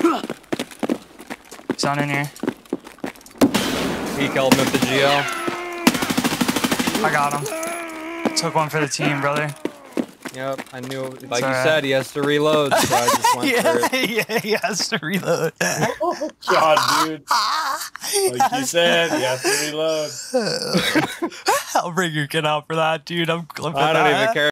He's on in here. Peak element the GL. I got him. Took one for the team, brother. Yep, I knew. Like you said, he has to reload, so I just went for it. Yeah, he has to reload. Oh, God, dude. Like you said, he has to reload. I'll bring your kid out for that, dude. I'm I don't even care.